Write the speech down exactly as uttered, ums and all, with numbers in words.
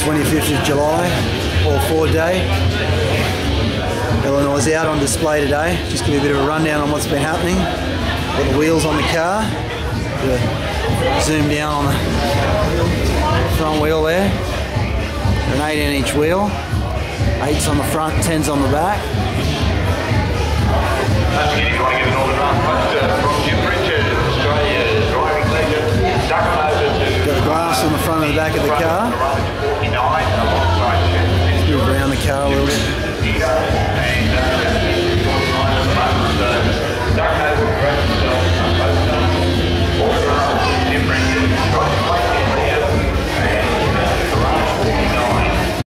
twenty-fifth of July, all four day. Eleanor's out on display today. Just give you a bit of a rundown on what's been happening. Got the wheels on the car. Zoom down on the front wheel there. An eighteen inch wheel. Eights on the front, tens on the back.